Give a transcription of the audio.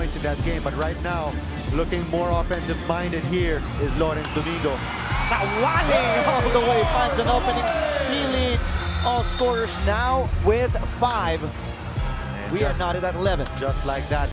points in that game. But right now, looking more offensive-minded here is Lawrence Domingo. Cawaling all the way finds an opening. He leads all scorers now with 5. We are knotted at 11. Just like that.